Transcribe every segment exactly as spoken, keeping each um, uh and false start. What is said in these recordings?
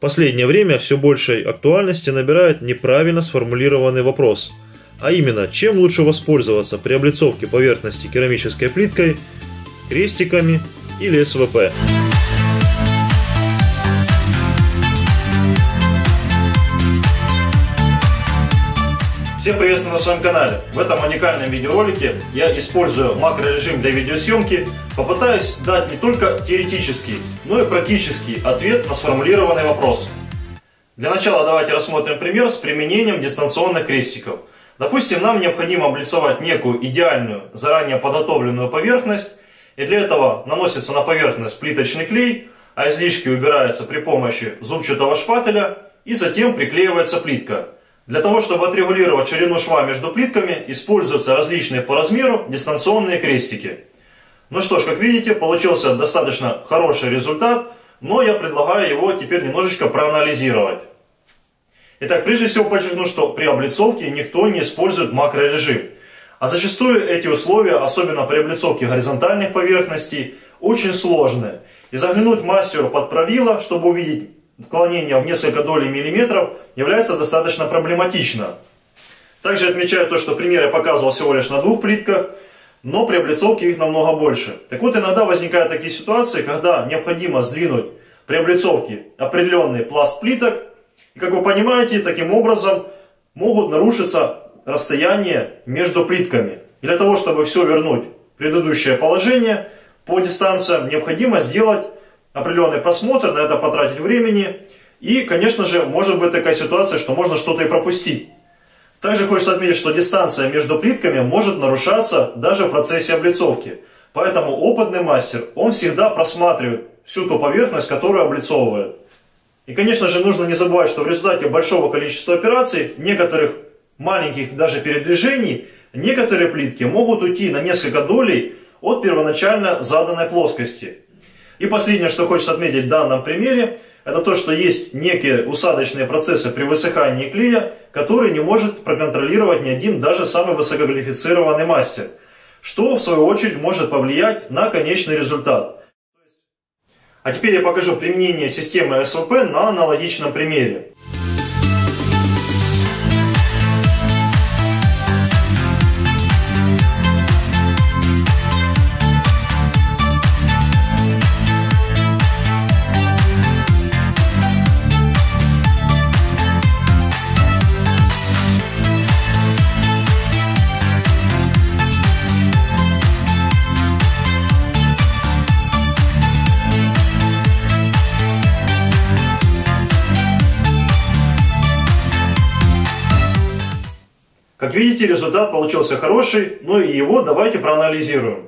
последнее время все большей актуальности набирает неправильно сформулированный вопрос, а именно, чем лучше воспользоваться при облицовке поверхности керамической плиткой, крестиками или эс вэ пэ. Всем приветствую на своем канале. В этом уникальном видеоролике я, используя макрорежим для видеосъемки, попытаюсь дать не только теоретический, но и практический ответ на сформулированный вопрос. Для начала давайте рассмотрим пример с применением дистанционных крестиков. Допустим, нам необходимо облицовать некую идеальную, заранее подготовленную поверхность, и для этого наносится на поверхность плиточный клей, а излишки убираются при помощи зубчатого шпателя, и затем приклеивается плитка. Для того, чтобы отрегулировать ширину шва между плитками, используются различные по размеру дистанционные крестики. Ну что ж, как видите, получился достаточно хороший результат, но я предлагаю его теперь немножечко проанализировать. Итак, прежде всего подчеркну, что при облицовке никто не использует макрорежим. А зачастую эти условия, особенно при облицовке горизонтальных поверхностей, очень сложные. И заглянуть мастеру под правило, чтобы увидеть отклонение в несколько долей миллиметров, является достаточно проблематично. Также отмечаю то, что пример я показывал всего лишь на двух плитках, но при облицовке их намного больше. Так вот, иногда возникают такие ситуации, когда необходимо сдвинуть при облицовке определенный пласт плиток, и, как вы понимаете, таким образом могут нарушиться расстояние между плитками. И для того, чтобы все вернуть в предыдущее положение по дистанциям, необходимо сделать определенный просмотр, на это потратить времени. И, конечно же, может быть такая ситуация, что можно что-то и пропустить. Также хочется отметить, что дистанция между плитками может нарушаться даже в процессе облицовки. Поэтому опытный мастер, он всегда просматривает всю ту поверхность, которую облицовывает. И, конечно же, нужно не забывать, что в результате большого количества операций, некоторых маленьких даже передвижений, некоторые плитки могут уйти на несколько долей от первоначально заданной плоскости. И последнее, что хочется отметить в данном примере, это то, что есть некие усадочные процессы при высыхании клея, которые не может проконтролировать ни один, даже самый высококвалифицированный мастер, что в свою очередь может повлиять на конечный результат. А теперь я покажу применение системы эс вэ пэ на аналогичном примере. Как видите, результат получился хороший, но и его давайте проанализируем.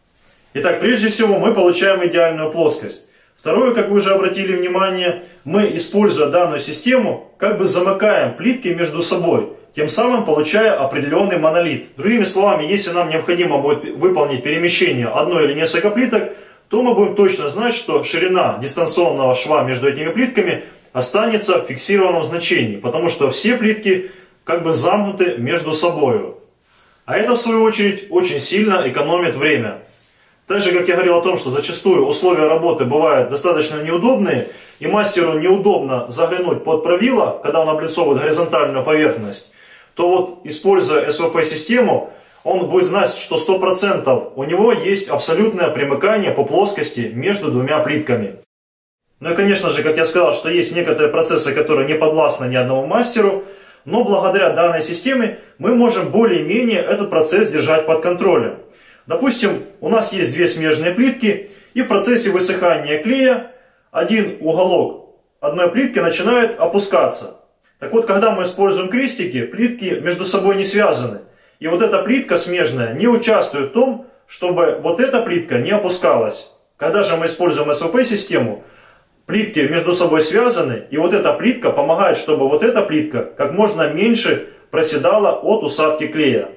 Итак, прежде всего мы получаем идеальную плоскость. Второе, как вы уже обратили внимание, мы, используя данную систему, как бы замыкаем плитки между собой, тем самым получая определенный монолит. Другими словами, если нам необходимо будет выполнить перемещение одной или несколько плиток, то мы будем точно знать, что ширина дистанционного шва между этими плитками останется в фиксированном значении, потому что все плитки как бы замкнуты между собой. А это, в свою очередь, очень сильно экономит время. Также, как я говорил о том, что зачастую условия работы бывают достаточно неудобные, и мастеру неудобно заглянуть под правило, когда он облицовывает горизонтальную поверхность, то вот, используя эс вэ пэ-систему, он будет знать, что сто процентов у него есть абсолютное примыкание по плоскости между двумя плитками. Ну и, конечно же, как я сказал, что есть некоторые процессы, которые не подвластны ни одному мастеру, но благодаря данной системе мы можем более-менее этот процесс держать под контролем. Допустим, у нас есть две смежные плитки, и в процессе высыхания клея один уголок одной плитки начинает опускаться. Так вот, когда мы используем крестики, плитки между собой не связаны. И вот эта плитка смежная не участвует в том, чтобы вот эта плитка не опускалась. Когда же мы используем эс вэ пэ-систему, плитки между собой связаны, и вот эта плитка помогает, чтобы вот эта плитка как можно меньше проседала от усадки клея.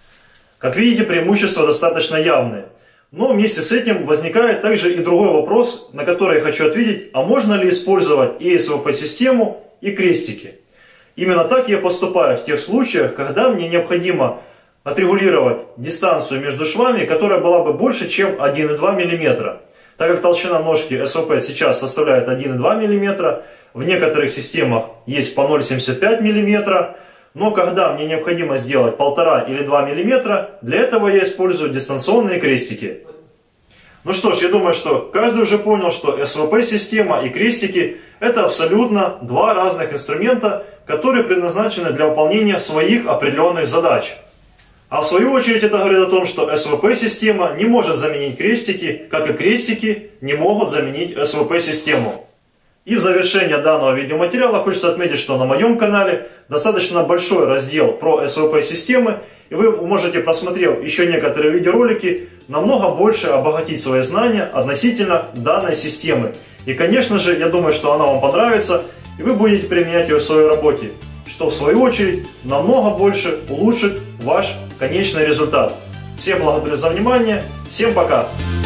Как видите, преимущества достаточно явные. Но вместе с этим возникает также и другой вопрос, на который я хочу ответить, а можно ли использовать и эс вэ пэ-систему, и крестики. Именно так я поступаю в тех случаях, когда мне необходимо отрегулировать дистанцию между швами, которая была бы больше, чем один и два миллиметра. Так как толщина ножки эс вэ пэ сейчас составляет один и два миллиметра, в некоторых системах есть по ноль целых семьдесят пять сотых миллиметра, но когда мне необходимо сделать полтора или два миллиметра, для этого я использую дистанционные крестики. Ну что ж, я думаю, что каждый уже понял, что эс вэ пэ-система и крестики – это абсолютно два разных инструмента, которые предназначены для выполнения своих определенных задач. А в свою очередь это говорит о том, что эс вэ пэ-система не может заменить крестики, как и крестики не могут заменить эс вэ пэ-систему. И в завершение данного видеоматериала хочется отметить, что на моем канале достаточно большой раздел про эс вэ пэ-системы, и вы можете, просмотрев еще некоторые видеоролики, намного больше обогатить свои знания относительно данной системы. И, конечно же, я думаю, что она вам понравится, и вы будете применять ее в своей работе, что в свою очередь намного больше улучшит ваш конечный результат. Всем благодарю за внимание, всем пока!